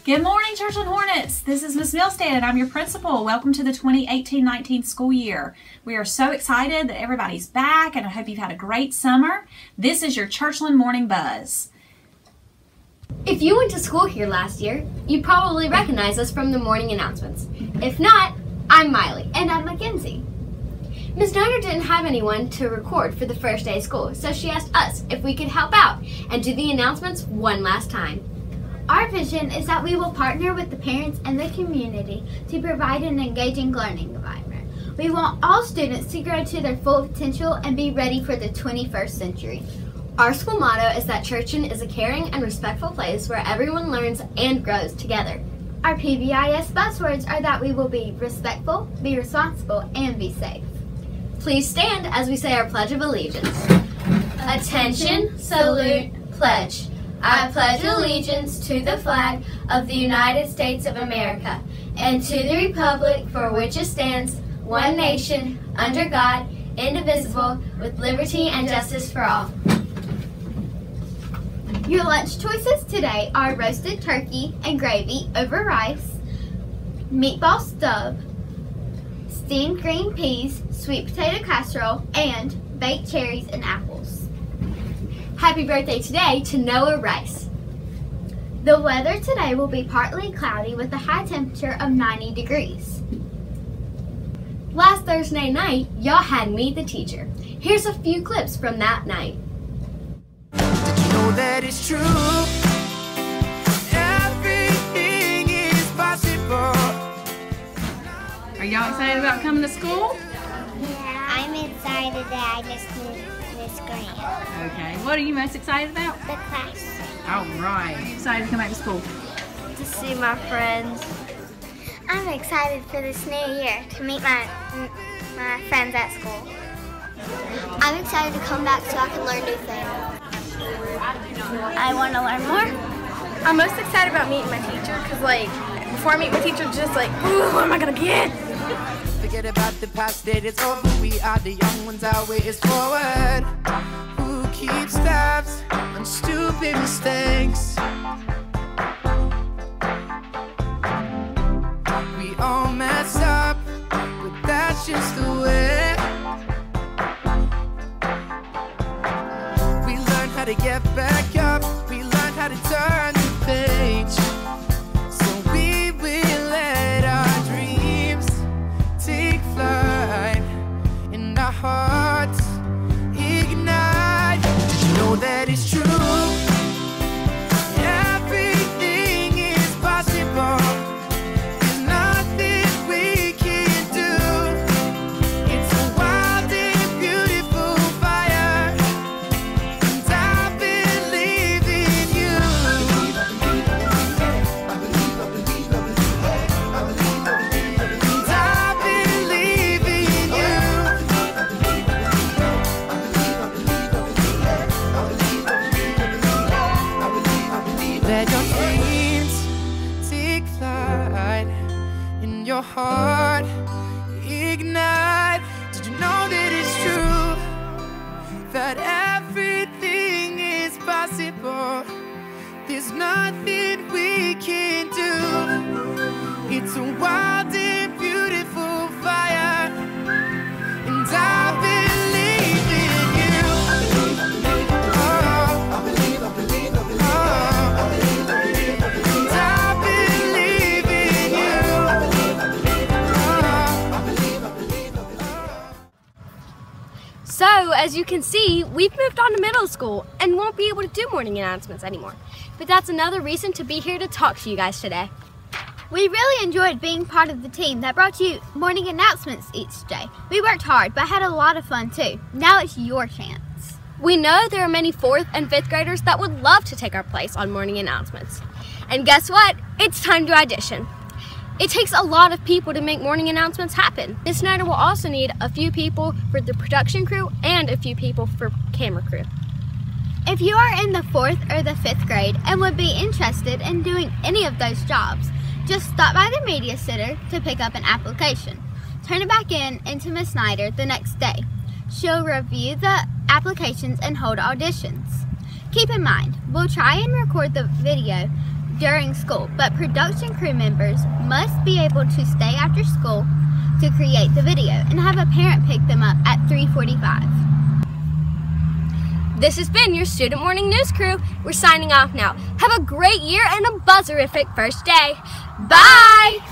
Good morning, Churchland Hornets. This is Miss Milstead, and I'm your principal. Welcome to the 2018-19 school year. We are so excited that everybody's back, and I hope you've had a great summer. This is your Churchland Morning Buzz. If you went to school here last year, you probably recognize us from the morning announcements. If not, I'm Miley. And I'm Mackenzie. Ms. Snyder didn't have anyone to record for the first day of school, so she asked us if we could help out and do the announcements one last time. Our vision is that we will partner with the parents and the community to provide an engaging learning environment. We want all students to grow to their full potential and be ready for the 21st century. Our school motto is that Churchland is a caring and respectful place where everyone learns and grows together. Our PBIS buzzwords are that we will be respectful, be responsible, and be safe. Please stand as we say our Pledge of Allegiance. Attention, salute, pledge. I pledge allegiance to the flag of the United States of America and to the republic for which it stands, one nation, under God, indivisible, with liberty and justice for all. Your lunch choices today are roasted turkey and gravy over rice, meatball stub, steamed green peas, sweet potato casserole, and baked cherries and apples. Happy birthday today to Noah Rice. The weather today will be partly cloudy with a high temperature of 90 degrees. Last Thursday night, y'all had Meet the Teacher. Here's a few clips from that night. Did you know that it's true? Everything is possible. Are y'all excited about coming to school? Yeah, I'm excited that I just moved this grant. Okay, what are you most excited about? The class. All right, excited to come back to school. To see my friends. I'm excited for this new year to meet my friends at school. I'm excited to come back so I can learn new things. I want to learn more. I'm most excited about meeting my teacher because, before I meet my teacher, just ooh, what am I gonna get? Forget about the past, it is over. We are the young ones, our way is forward. Who keeps tabs on stupid mistakes? We all mess up, but that's just the way. We learn how to get back up. We learn how to turn the page. So we will let our dreams take flight and our hearts ignite. Did you know that it's true? Everything is possible. There's nothing we can't do. It's a wild and beautiful fire, and I believe in you. I believe in you. Let your dreams take flight in your heart ignite. Did you know that it's true? That everything is possible. There's nothing we can't do. It's a wild and beautiful fire, and I believe in you. Oh, I believe in you. And I believe in you. So, as you can see, we've moved on to middle school and won't be able to do morning announcements anymore. But that's another reason to be here to talk to you guys today. We really enjoyed being part of the team that brought you morning announcements each day. We worked hard, but had a lot of fun too. Now it's your chance. We know there are many 4th and 5th graders that would love to take our place on morning announcements. And guess what? It's time to audition. It takes a lot of people to make morning announcements happen. Ms. Snyder will also need a few people for the production crew and a few people for camera crew. If you are in the 4th or the 5th grade and would be interested in doing any of those jobs, just stop by the media center to pick up an application. Turn it back into Ms. Snyder the next day. She'll review the applications and hold auditions. Keep in mind, we'll try and record the video during school, but production crew members must be able to stay after school to create the video and have a parent pick them up at 3:45. This has been your Student Morning News Crew. We're signing off now. Have a great year and a buzzerific first day. Bye!